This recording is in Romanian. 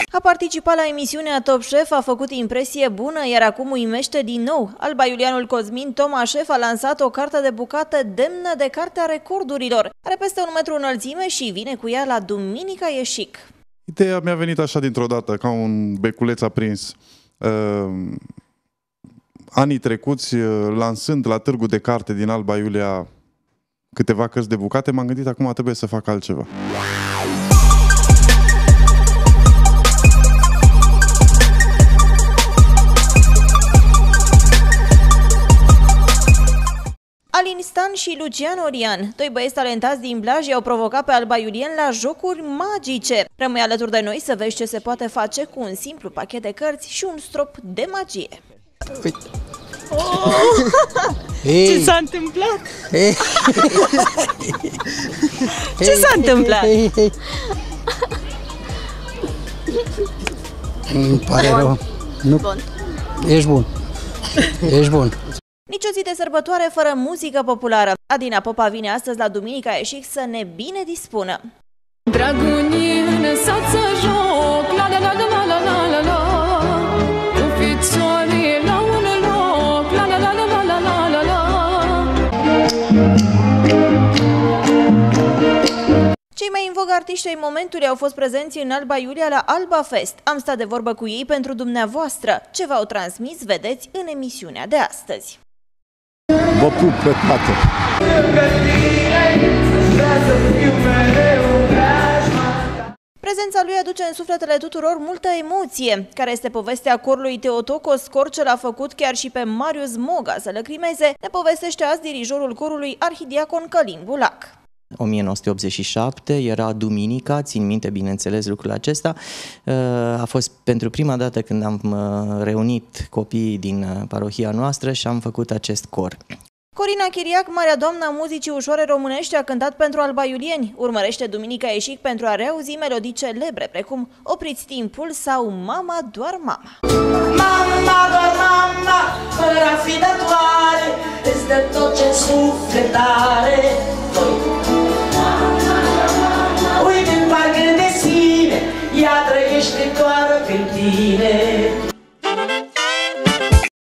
A participat la emisiunea Top Chef, a făcut impresie bună, iar acum uimește din nou. Alba-iulianul Cosmin Toma Șef a lansat o carte de bucată demnă de Cartea Recordurilor. Are peste 1 metru înălțime și vine cu ea la Duminica e chic. Ideea mi-a venit așa dintr-o dată, ca un beculeț aprins. Anii trecuți, lansând la târgu de carte din Alba Iulia câteva cărți de bucate, m-am gândit acum trebuie să fac altceva. Alin Stan și Lucian Orian, doi băieți talentați din Blaj, i-au provocat pe alba-iulieni la jocuri magice. Rămâi alături de noi să vezi ce se poate face cu un simplu pachet de cărți și un strop de magie. Oh! Ce s-a întâmplat? Ce s-a întâmplat? Îmi pare rău. Nu. Bun. Ești bun. Ești bun. Nici o zi de sărbătoare fără muzică populară. Adina Popa vine astăzi la Duminica e chic să ne bine dispună. Dragunii lăsați să joc, la la la la la la la la, cu fițorii la un loc, la la la la la la la la. Cei mai în vogă artiști ai momentului au fost prezenți în Alba Iulia la Alba Fest. Am stat de vorbă cu ei pentru dumneavoastră. Ce v-au transmis vedeți în emisiunea de astăzi. Vă pup pe toate! Prezența lui aduce în sufletele tuturor multă emoție. Care este povestea corului Teotocos, cor ce l-a făcut chiar și pe Marius Moga să lăcrimeze, ne povestește azi dirijorul corului arhidiacon Călin Bulac. 1987, era duminica, țin minte bineînțeles lucrul acesta, a fost pentru prima dată când am reunit copiii din parohia noastră și am făcut acest cor. Corina Chiriac, Marea Doamna muzicii ușoare românești, a cântat pentru alba-iulieni. Urmărește Duminica e chic pentru a reauzi melodii celebre, precum Opriți timpul sau Mama, doar mama. Mama, doar mama, fără a fi datoare, este tot ce sufletare.